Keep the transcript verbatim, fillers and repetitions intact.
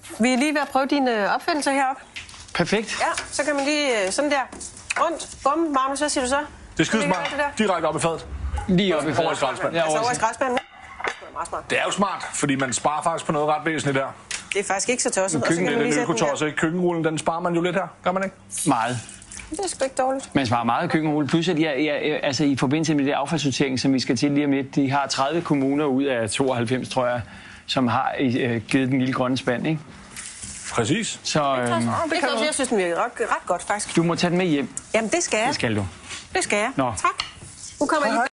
Vi er lige ved at prøve din øh, opfindelse heroppe. Perfekt. Ja, så kan man lige øh, sådan der rundt. Bum, Magnus, hvad siger du så? Det er skidesmart. Direkte op i fadet. Lige op i fadet. Over i skraldespanden. Ja, Altså over i over skraldespanden. Det er meget smart. Det er jo smart, fordi man sparer faktisk på noget ret væsentligt der. Det er faktisk ikke så tosset. Og så Køkken, kan man den lige sætte den der. økotosse, ikke? Køkkenrullen, den sparer man jo lidt her. Gør man ikke? meget. Det er sgu ikke dårligt. Man sparer meget køkkenrulle. Plus at jeg, jeg, altså, i forbindelse med det affaldssortering, som vi skal til lige om lidt, de har tredive kommuner ud af tooghalvfems, tror jeg, som har øh, givet den lille grønne spand, ikke? Præcis. Så øh, Det kan også, jeg synes, den virker ret, ret godt, faktisk. du må tage den med hjem. Jamen, det skal jeg. Det skal du. Det skal jeg. Nå. Tak. Nu kommer jeg lige